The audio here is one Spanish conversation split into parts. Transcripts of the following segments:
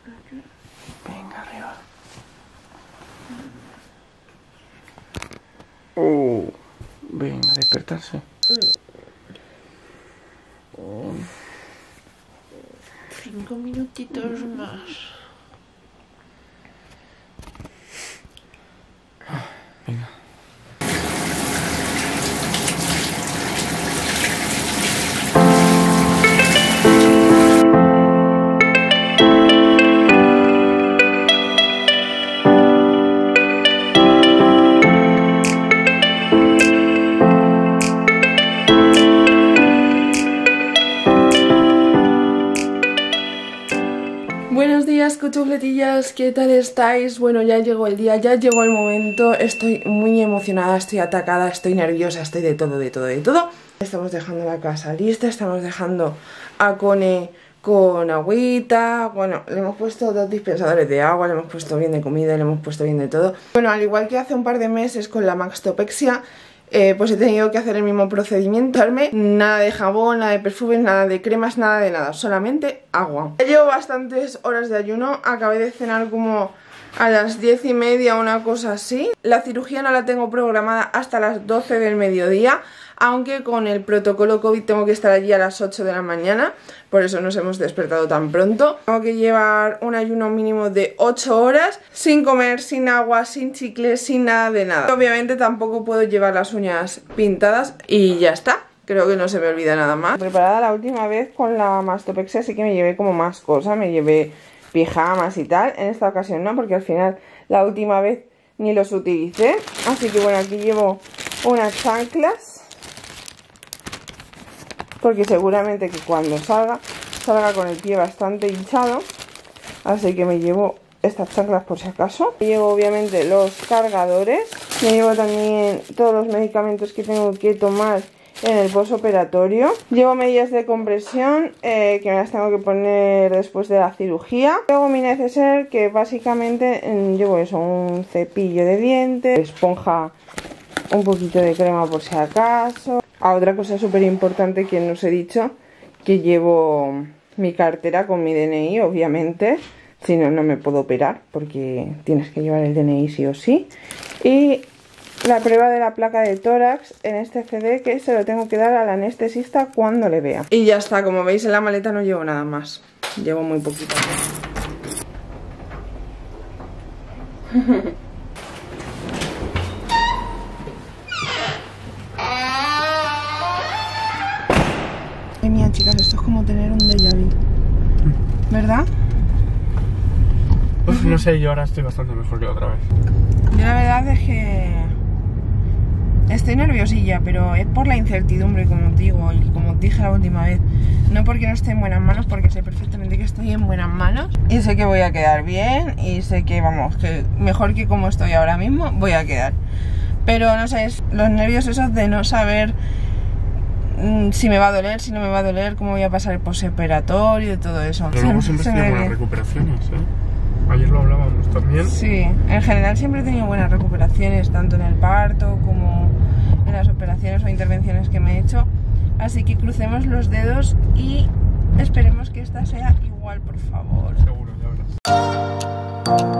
Venga, arriba. Venga, despertarse. 5 minutitos más. Venga. Buenos días, cuchufletillas, ¿qué tal estáis? Bueno, ya llegó el día, ya llegó el momento. Estoy muy emocionada, estoy atacada, estoy nerviosa, estoy de todo. Estamos dejando la casa lista, estamos dejando a Cone con agüita. Bueno, le hemos puesto 2 dispensadores de agua, le hemos puesto bien de comida, le hemos puesto bien de todo. Bueno, al igual que hace un par de meses con la Maxtopexia, pues he tenido que hacer el mismo procedimiento. Nada de jabón, nada de perfumes, nada de cremas, nada de nada, solamente agua. Ya llevo bastantes horas de ayuno, acabé de cenar como a las 10:30, una cosa así. La cirugía no la tengo programada hasta las 12 del mediodía, aunque con el protocolo COVID tengo que estar allí a las 8 de la mañana, por eso nos hemos despertado tan pronto. Tengo que llevar un ayuno mínimo de 8 horas, sin comer, sin agua, sin chicles, sin nada de nada. Obviamente tampoco puedo llevar las uñas pintadas y ya está. Creo que no se me olvida nada más. Preparada la última vez con la Maxtopexia, así que me llevé como más cosas, me llevé pijamas y tal. En esta ocasión no, porque al final la última vez ni los utilicé. Así que bueno, aquí llevo unas chanclas, porque seguramente que cuando salga con el pie bastante hinchado. Así que me llevo estas chanclas por si acaso. Me llevo obviamente los cargadores. Me llevo también todos los medicamentos que tengo que tomar en el postoperatorio. Llevo medias de compresión que me las tengo que poner después de la cirugía. Luego mi neceser, que básicamente llevo eso, un cepillo de dientes, esponja, un poquito de crema por si acaso. Otra cosa súper importante que no os he dicho, que llevo mi cartera con mi DNI, obviamente. Si no, no me puedo operar, porque tienes que llevar el DNI sí o sí. Y la prueba de la placa de tórax en este CD, que se lo tengo que dar al anestesista cuando le vea. Y ya está, como veis en la maleta no llevo nada más. Llevo muy poquito. Ay, mía, chicas, esto es como tener un déjà vu, ¿verdad? Pues no sé, yo ahora estoy bastante mejor que la otra vez. Yo la verdad es que estoy nerviosilla, pero es por la incertidumbre, como os digo, y como os dije la última vez. No porque no esté en buenas manos, porque sé perfectamente que estoy en buenas manos. Y sé que voy a quedar bien, y sé que, vamos, que mejor que como estoy ahora mismo, voy a quedar. Pero no sé, los nervios esos de no saber si me va a doler, si no me va a doler, cómo voy a pasar el postoperatorio y todo eso. Pero luego siempre tienes buenas recuperaciones, ¿eh? Ayer lo hablábamos también. Sí, en general siempre he tenido buenas recuperaciones, tanto en el parto como en las operaciones o intervenciones que me he hecho. Así que crucemos los dedos y esperemos que esta sea igual, por favor. Seguro, ya verás.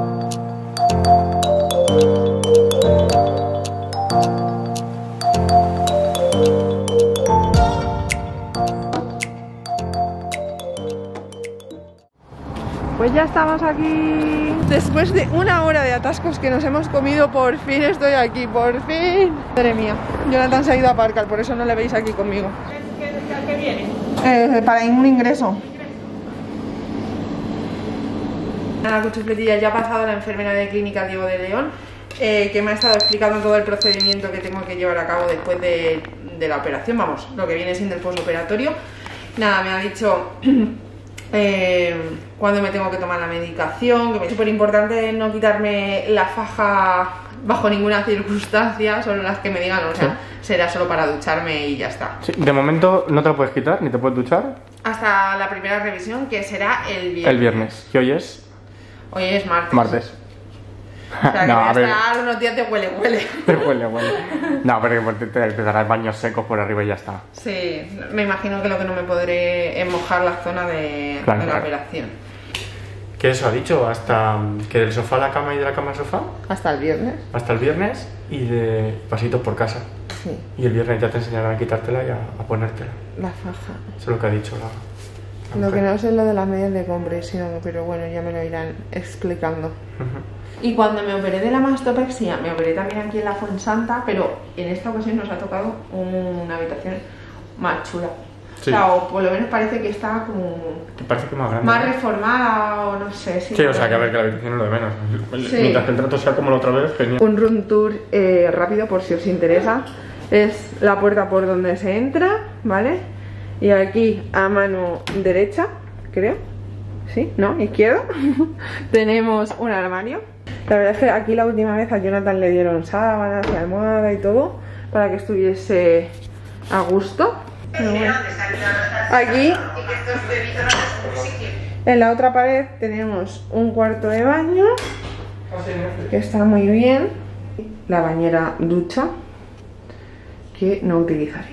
Pues ya estamos aquí. Después de 1 hora de atascos que nos hemos comido, por fin estoy aquí, por fin. Madre mía, Jonathan se ha ido a aparcar, por eso no le veis aquí conmigo. ¿Qué viene? Para un ingreso. Nada, cuchufletillas, ya ha pasado la enfermera de clínica Diego de León, que me ha estado explicando todo el procedimiento que tengo que llevar a cabo después de la operación, vamos, lo que viene siendo el postoperatorio. Nada, me ha dicho cuándo me tengo que tomar la medicación, que es súper importante no quitarme la faja bajo ninguna circunstancia, solo las que me digan, o sea, será solo para ducharme y ya está. Sí, de momento no te lo puedes quitar, ni te puedes duchar. Hasta la primera revisión, que será el viernes. El viernes, ¿y hoy es? Hoy es martes. Martes. O sea, que no, voy a a ver. estar unos días de huele. Huele. No, pero te darás baños secos por arriba y ya está. Sí, me imagino que lo que no me podré es mojar la zona de la operación. Que eso ha dicho, hasta que del sofá a la cama y de la cama al sofá. Hasta el viernes. Hasta el viernes y de pasitos por casa. Sí. Y el viernes ya te enseñarán a quitártela y a ponértela. La faja. Eso es lo que ha dicho la Lo que mujer. no sé es lo de las medias de compresión, pero bueno, ya me lo irán explicando. Y cuando me operé de la mastopexia, me operé también aquí en la Fuensanta, pero en esta ocasión nos ha tocado una habitación más chula. Sí. O sea, o por lo menos parece que está como Te parece que más grande. más ¿no? reformada o no sé. Sí, o sea, que a ver, que la habitación es lo de menos. Sí. Mientras que el trato sea como la otra vez, genial. Un room tour rápido por si os interesa. Es la puerta por donde se entra, ¿vale? Y aquí a mano derecha, creo. ¿Sí? ¿No? ¿Izquierda? Tenemos un armario. La verdad es que aquí la última vez a Jonathan le dieron sábanas y almohada y todo para que estuviese a gusto. Pero bueno. Aquí en la otra pared tenemos un cuarto de baño que está muy bien. La bañera ducha que no utilizaré.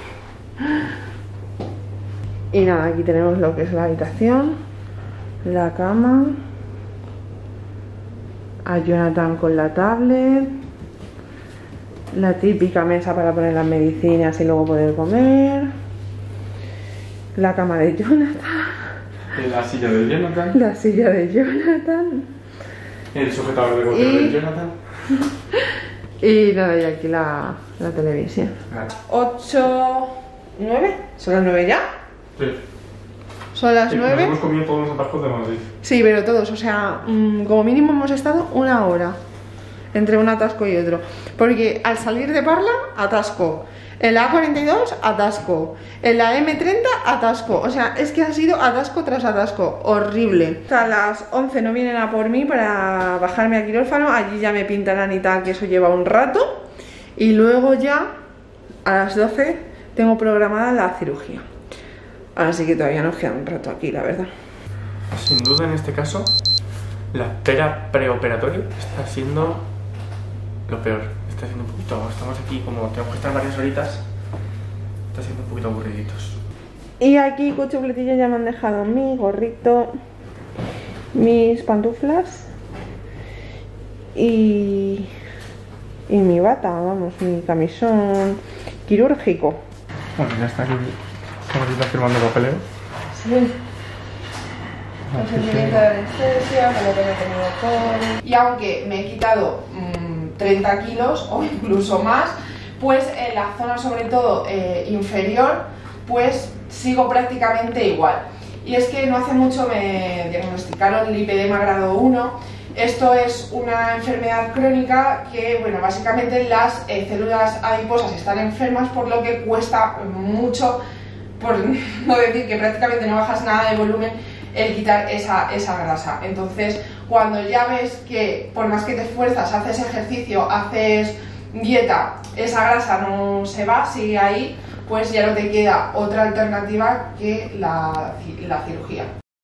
Y nada, aquí tenemos lo que es la habitación, la cama, a Jonathan con la tablet, la típica mesa para poner las medicinas y luego poder comer, la cama de Jonathan, La silla de Jonathan. la silla de Jonathan El sujetador de golpeo de Jonathan. y nada, y aquí la televisión. Vale. 8, 9, ¿son las 9 ya? Sí. Son las Sí, 9. nos hemos comido todos los atascos de Madrid. Sí, pero todos, o sea, como mínimo hemos estado una hora entre un atasco y otro. Porque al salir de Parla, atasco. En la A42, atasco. En la M30, atasco. O sea, es que ha sido atasco tras atasco. Horrible. O sea, a las 11 no vienen a por mí para bajarme a quirófano. Allí ya me pintarán y tal, que eso lleva un rato. Y luego ya, a las 12, tengo programada la cirugía. Así que todavía nos queda un rato aquí, la verdad. Sin duda, en este caso, la espera preoperatoria está siendo lo peor. Está siendo un poquito... Estamos aquí como tenemos que estar varias horitas. Está siendo un poquito aburriditos. Y aquí, con chuletilla, ya me han dejado mi gorrito, mis pantuflas y mi bata, vamos, mi camisón quirúrgico. Bueno, ya está aquí. Estamos aquí firmando papeleo. Sí. Consentimiento de anestesia, con lo que me he tenido todo. Y aunque me he quitado 30 kilos o incluso más, pues en la zona sobre todo inferior, pues sigo prácticamente igual. Y es que no hace mucho me diagnosticaron lipedema grado 1. Esto es una enfermedad crónica que, bueno, básicamente las células adiposas están enfermas, por lo que cuesta mucho, por no decir que prácticamente no bajas nada de volumen, el quitar esa grasa. Entonces, cuando ya ves que por más que te esfuerzas, haces ejercicio, haces dieta, esa grasa no se va, sigue ahí, pues ya no te queda otra alternativa que la cirugía.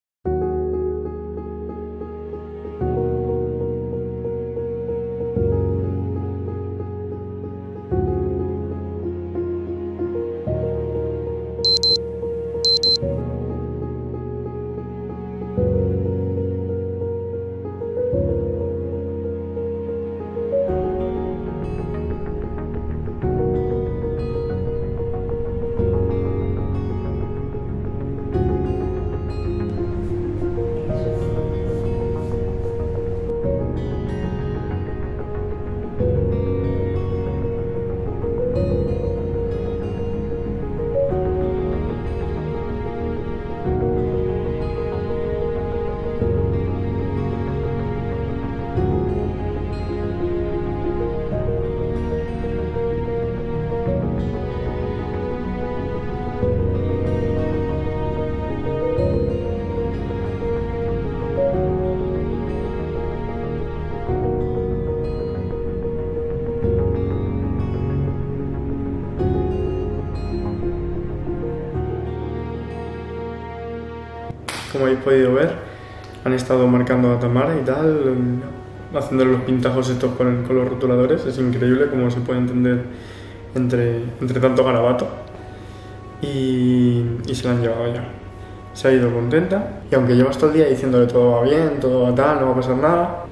Como habéis podido ver, han estado marcando a Tamara y tal, haciéndole los pintajos estos con los rotuladores. Es increíble cómo se puede entender entre tanto garabato. Y se la han llevado ya. se ha ido contenta. Y aunque llevas todo el día diciéndole todo va bien, todo va tal, no va a pasar nada,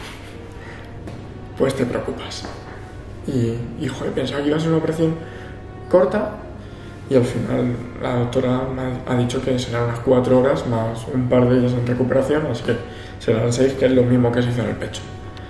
pues te preocupas. Y joder, pensaba que iba a ser una operación corta y al final la doctora me ha dicho que serán unas 4 horas más un par de ellas en recuperación, así que serán 6, que es lo mismo que se hizo en el pecho.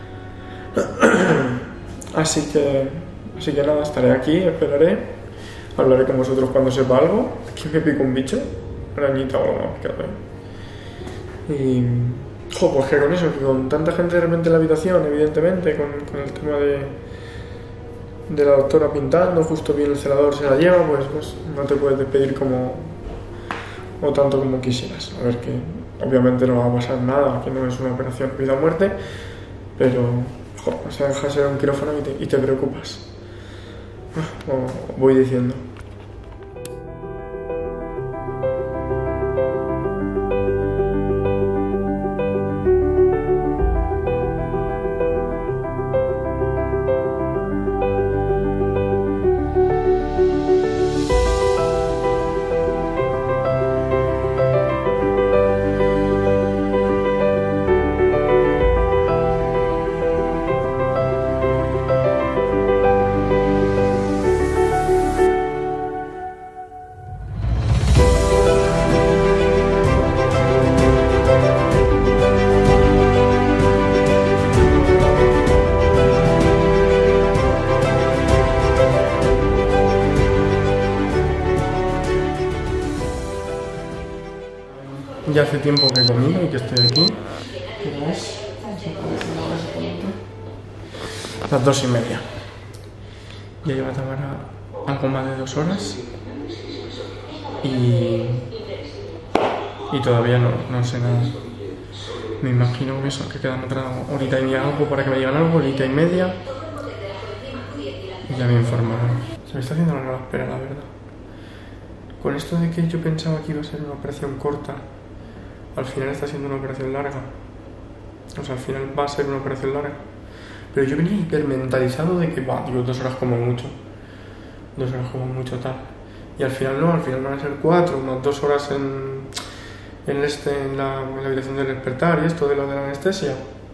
Así que nada, estaré aquí, esperaré, hablaré con vosotros cuando sepa algo. Aquí me pico un bicho, arañita o algo más picado. Y pues que con eso, que con tanta gente de repente en la habitación, evidentemente, con el tema de la doctora pintando, justo bien el celador se la lleva, pues no te puedes despedir o tanto como quisieras. A ver, que obviamente no va a pasar nada, que no es una operación vida o muerte, pero o sea, dejas de un quirófano y te preocupas. Voy diciendo. Ya hace tiempo que he comido y que estoy aquí. Las 2:30. Ya lleva Tamara algo más de 2 horas. Y todavía no sé nada. Me imagino que eso, que quedan otra horita y media algo para que me digan algo, horita y media. Y ya me informarán. Se me está haciendo larga la espera, la verdad. Con esto de que yo pensaba que iba a ser una operación corta, al final está siendo una operación larga. O sea, al final va a ser una operación larga. Pero yo venía hipermentalizado de que, digo, 2 horas como mucho. 2 horas como mucho tal. Y al final no, al final van a ser 4, unas 2 horas en la habitación del despertar y esto de lo de la anestesia.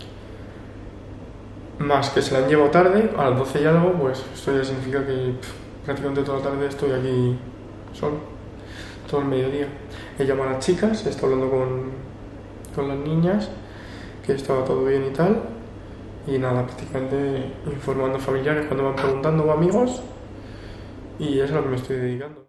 Más que se la han llevado tarde, a las 12 y algo, pues esto ya significa que prácticamente toda la tarde estoy aquí solo. Todo el mediodía. He llamado a las chicas, he estado hablando con las niñas, que estaba todo bien y tal. Y nada, prácticamente informando a familiares cuando van preguntando o amigos. Y eso es a lo que me estoy dedicando.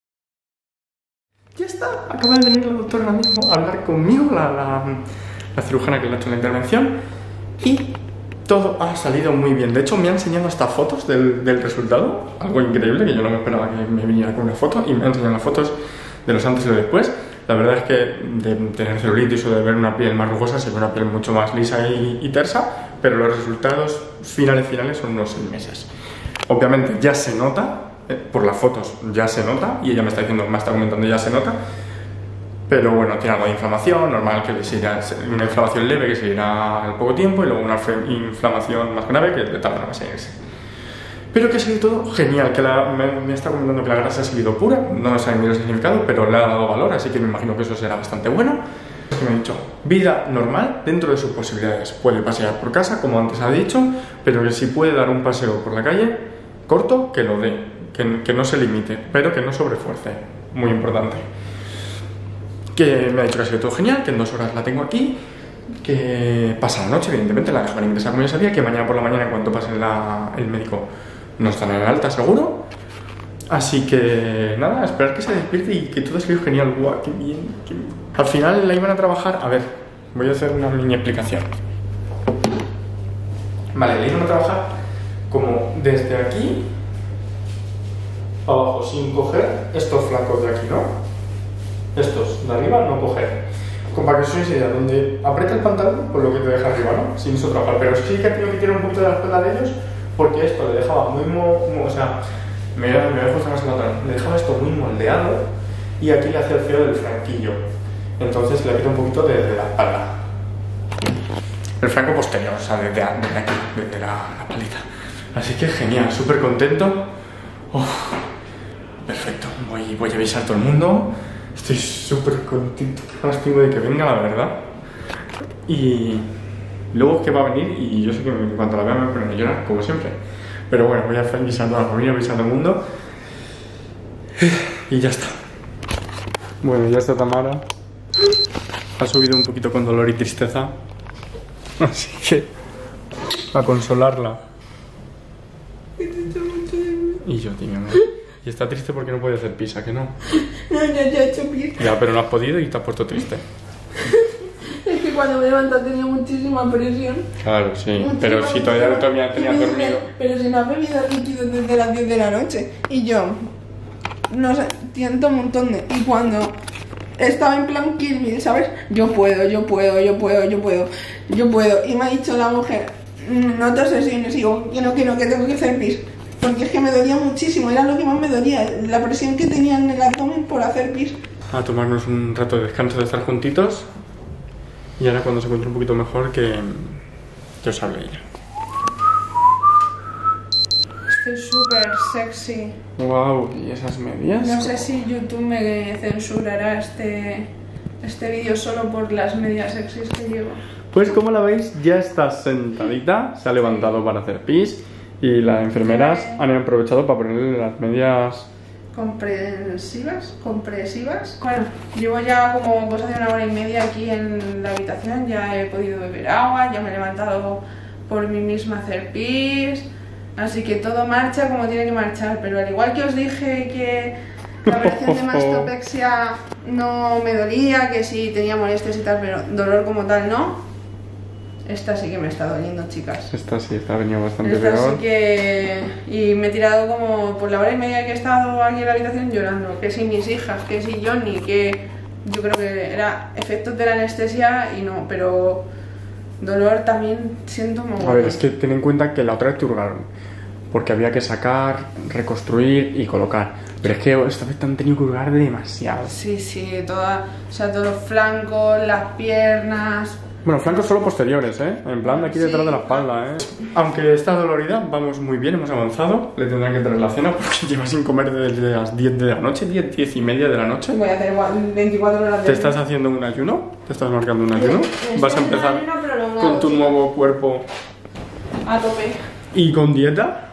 Ya está, acaba de venir la doctora ahora mismo a hablar conmigo, la cirujana que le ha hecho la intervención. Y todo ha salido muy bien. De hecho, me ha enseñado hasta fotos del resultado. Algo increíble, que yo no me esperaba que me viniera con una foto. Y me ha enseñado las fotos de los antes y los después. La verdad es que de tener celulitis o de ver una piel más rugosa se ve una piel mucho más lisa y tersa, pero los resultados finales son unos 6 meses. Obviamente ya se nota, por las fotos ya se nota, y ella me está comentando ya se nota, pero bueno, tiene algo de inflamación, normal que se irá, una inflamación leve que se irá al poco tiempo y luego una inflamación más grave que tarda más en irse. Pero que ha sido todo genial, que me está comentando que la grasa ha salido pura, no sé ni el significado, pero le ha dado valor, así que me imagino que eso será bastante bueno. Me ha dicho, vida normal dentro de sus posibilidades. Puede pasear por casa, como antes ha dicho, pero que si puede dar un paseo por la calle, corto, que lo dé, que no se limite, pero que no sobrefuerce, muy importante. Que me ha dicho que ha sido todo genial, que en 2 horas la tengo aquí, que pasa la noche, evidentemente, la dejarán ingresar como ya sabía, que mañana por la mañana, en cuanto pase el médico, no están en alta seguro. Así que nada, esperar que se despierte y que todo ha salido genial. ¡Guau! ¡Qué bien! ¡Qué bien! Al final la iban a trabajar, a ver, voy a hacer una mini explicación. Vale, la iban a trabajar como desde aquí abajo, sin coger estos flancos de aquí, ¿no? Estos de arriba no coger. Como para que os hagáis idea, donde aprieta el pantalón, pues lo que te deja arriba, ¿no? Sin eso trabajar. Pero sí que tengo que tirar un poquito de la espalda de ellos, porque esto le dejaba muy o sea, me voy a ajustar más el pantalón. Le dejaba esto muy moldeado y aquí le hacía el feo del franquillo. Entonces le quito un poquito de la espalda. El franco posterior, o sea, desde aquí, desde la palita. Así que genial, súper contento. Perfecto, voy a avisar a todo el mundo Estoy súper contento. Qué ganas tengo de que venga, la verdad. Y luego es que va a venir y yo sé que en cuanto la vea me voy a poner a llorar, como siempre. Pero bueno, voy a avisar a toda la familia, avisar a todo el mundo. Y ya está. Bueno, ya está Tamara. Ha subido un poquito con dolor y tristeza. Así que a consolarla. Y yo, tío, ¿no? Y está triste porque no puede hacer pizza, ¿que no? No, ya he hecho pis. Ya, pero no has podido y te has puesto triste. Es que cuando me levanté tenía muchísima presión. Claro, sí. Muchísima Pero si todavía tenías dormido. Pero si no has bebido líquido desde las 10 de la noche. Y yo, no sé, siento un montón de... Y cuando estaba en plan Kill Bill, ¿sabes? Yo puedo. Y me ha dicho la mujer, no te obsesiones. Y digo, que no, que tengo que hacer pis. Porque es que me dolía muchísimo, era lo que más me dolía, la presión que tenía en el abdomen por hacer pis. A tomarnos un rato de descanso de estar juntitos. Y ahora cuando se encuentre un poquito mejor que os hable ella. Estoy súper sexy. Wow, ¿y esas medias? No sé si YouTube me censurará este vídeo solo por las medias sexys que llevo. Pues como la veis, ya está sentadita, se ha levantado para hacer pis. Y las enfermeras han aprovechado para ponerle las medias compresivas. Bueno, llevo ya como cosa de 1 hora y media aquí en la habitación. Ya he podido beber agua, ya me he levantado por mí misma a hacer pis. Así que todo marcha como tiene que marchar. Pero al igual que os dije que la operación de mastopexia no me dolía, que sí tenía molestias y tal, pero dolor como tal no. Esta sí que me está doliendo, chicas. Esta sí, está venido bastante Esta peor. sí que... Y me he tirado como por la hora y media que he estado aquí en la habitación llorando. Que si mis hijas, que si Johnny, que... Yo creo que era efectos de la anestesia y no, pero... Dolor también siento muy... A ver, es que ten en cuenta que la otra vez te hurgaron. Porque había que sacar, reconstruir y colocar. Pero es que esta vez te han tenido que hurgar demasiado. Sí, toda... O sea, todos los flancos, las piernas... Bueno, flancos solo posteriores, ¿eh? En plan de aquí detrás de la espalda, ¿eh? Aunque está dolorida, vamos muy bien, hemos avanzado. Le tendrán que traer la cena porque lleva sin comer desde las 10 de la noche, 10 y media de la noche. Voy a hacer 24 horas de... ¿Te estás haciendo un ayuno? ¿Te estás marcando un ayuno? ¿Vas a empezar con tu sí. nuevo cuerpo A tope. y con dieta?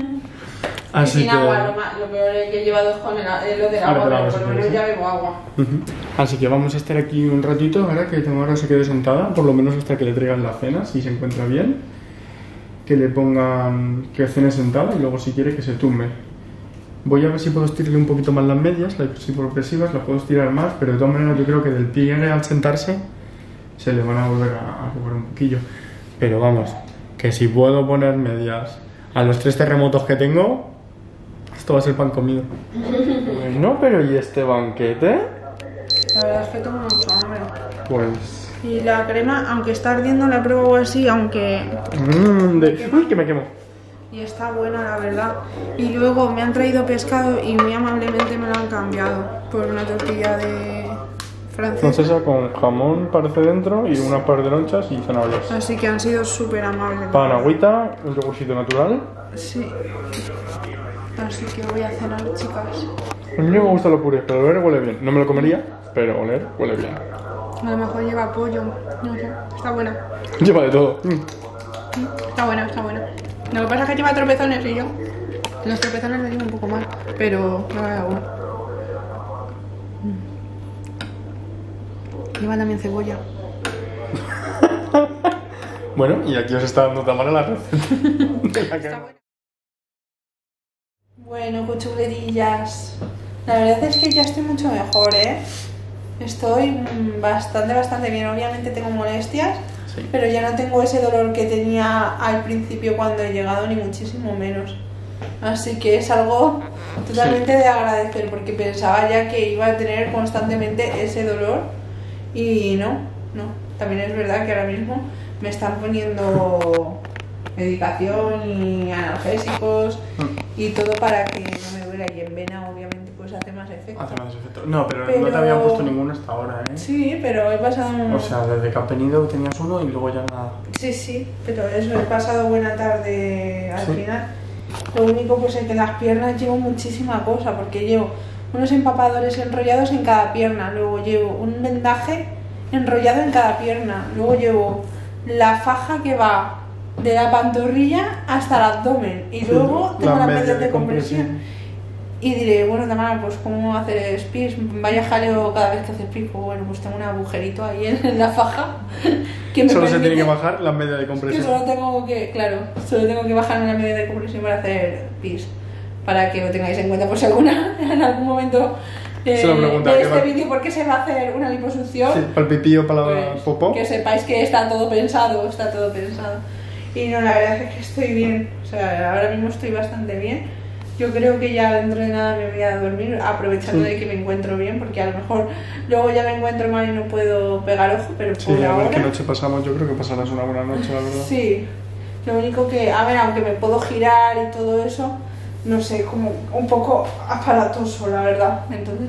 Así sin que... agua, lo peor es que he llevado es con lo del agua, pero por lo menos ya bebo agua. Así que vamos a estar aquí un ratito, ahora que Tamara se quede sentada, por lo menos hasta que le traigan la cena, si se encuentra bien. Que le pongan que cene sentada y luego si quiere que se tumbe. Voy a ver si puedo estirarle un poquito más las medias, las progresivas, las puedo estirar más, pero de todas maneras yo creo que del pliegue al sentarse se le van a volver a jugar un poquillo. Pero vamos, que si puedo poner medias a los 3 terremotos que tengo, esto va a ser pan comido. Bueno, pero ¿y este banquete? La verdad es que tengo mucho hambre. Pues... Y la crema, aunque está ardiendo, la pruebo así, aunque... Uy, que me quemo. Y está buena, la verdad. Y luego me han traído pescado y muy amablemente me lo han cambiado por una tortilla de francesa con jamón, parece dentro, y unas par de lonchas y zanahorias. Así que han sido súper amables. Pan, agüita, un yogurcito natural. Sí. Así que voy a cenar, chicas. A mí no me gustan los purés, pero oler huele bien. No me lo comería, pero oler huele bien. A lo mejor lleva pollo, no sé, está buena. Lleva de todo. Está buena. Lo que pasa es que lleva tropezones y yo los tropezones les llevo un poco mal, pero no da bueno. Lleva también cebolla. Bueno, y aquí os está dando Tamara la receta. Bueno, cuchulerillas. La verdad es que ya estoy mucho mejor, ¿eh? Estoy bastante bien. Obviamente tengo molestias, sí, pero ya no tengo ese dolor que tenía al principio cuando he llegado, ni muchísimo menos. Así que es algo totalmente de agradecer, porque pensaba ya que iba a tener constantemente ese dolor y no. También es verdad que ahora mismo me están poniendo medicación y analgésicos y todo para que no me duela, y en vena obviamente pues hace más efecto. No, pero no te habían puesto ninguno hasta ahora, ¿eh? Sí, pero he pasado... O sea, desde que has venido tenías uno y luego ya nada. Sí, pero eso, he pasado buena tarde al final. Lo único pues es que las piernas llevo muchísima cosa, porque llevo unos empapadores enrollados en cada pierna, luego llevo un vendaje enrollado en cada pierna, luego llevo la faja que va de la pantorrilla hasta el abdomen y luego tengo las medias de compresión. Y diré, bueno, Tamara, pues ¿cómo haces pis? Vaya jaleo cada vez que haces pis. Pues bueno, pues tengo un agujerito ahí en la faja que me Solo permite, se tiene que bajar la media de compresión. que solo tengo que bajar en la media de compresión para hacer pis, para que lo tengáis en cuenta por si en algún momento Se lo pregunta, de ¿qué este va? vídeo por qué se va a hacer una liposucción. Sí, para el pipí o para la Pues, popó. que sepáis que está todo pensado, Y no, la verdad es que estoy bien, o sea, ahora mismo estoy bastante bien. Yo creo que ya dentro de nada me voy a dormir, aprovechando de que me encuentro bien, porque a lo mejor luego ya me encuentro mal y no puedo pegar ojo, pero Sí, por a ver ahora... qué noche pasamos, yo creo que pasarás una buena noche, la verdad. Sí, lo único que, a ver, aunque me puedo girar y todo eso, no sé, como un poco aparatoso, la verdad. Entonces,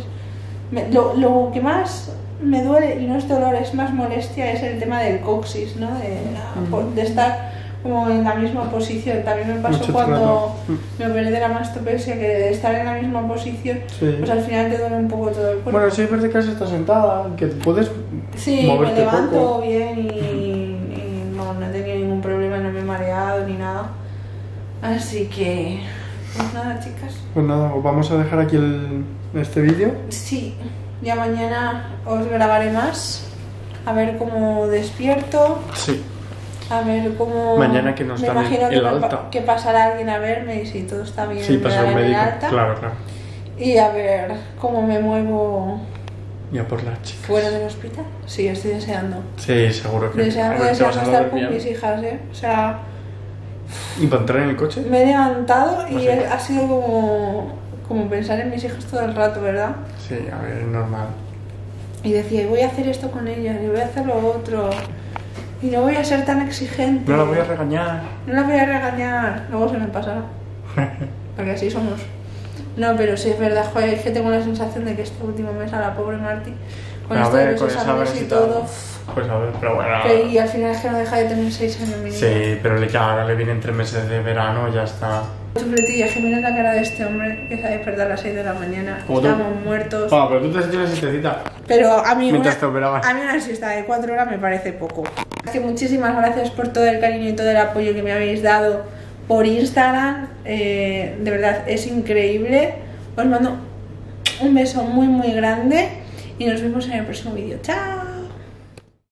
lo que más me duele, y no es dolor, es más molestia, es el tema del coxis, ¿no? De estar como en la misma posición. También me pasó Mucho cuando trato. me operé de la mastopexia, que de estar en la misma posición, Sí. pues al final te duele un poco todo el cuerpo. Bueno, sí es verdad que has estado sentada, que puedes Sí, me moverte levanto poco. bien y no he tenido ningún problema, no me he mareado ni nada. Así que, pues nada, chicas. Pues nada, os vamos a dejar aquí este vídeo. Sí, ya mañana os grabaré más, a ver cómo despierto, Sí. a ver cómo... Mañana que nos me dan imagino el que alta. que pasará alguien a verme y si todo está bien Sí, me pasa un darán el médico. alta. Claro, claro. Y a ver cómo me muevo Ya por las chicas. fuera del hospital. Sí, estoy deseando. Sí, seguro que Deseando te vas a estar mover con bien. mis hijas, O sea... ¿Y para entrar en el coche? Me he levantado y Pues sí. ha sido como pensar en mis hijas todo el rato, ¿verdad? Sí, a ver, es normal. Y decía, y voy a hacer esto con ellas, y voy a hacer lo otro, y no voy a ser tan exigente. No la voy a regañar. No la voy a regañar, luego se me pasará. Porque así somos. No, pero sí es verdad, joder, es que tengo la sensación de que este último mes a la pobre Marti, con A esto de ver, los con exámenes exámenes y y tal. todo, Pues a ver, pero bueno. y al final es que no deja de tener 6 años mi niña. Sí, pero ya ahora le vienen 3 meses de verano, ya está. Chufletilla, que mira la cara de este hombre que se ha despertado a las 6 de la mañana. Como tú. Estamos muertos. Bueno, pero tú te has hecho una siestecita. Pero a mí, Mientras te operaban. a mí una siesta de 4 horas me parece poco. Es que muchísimas gracias por todo el cariño y todo el apoyo que me habéis dado por Instagram. De verdad, es increíble. Os mando un beso muy muy grande y nos vemos en el próximo vídeo. ¡Chao!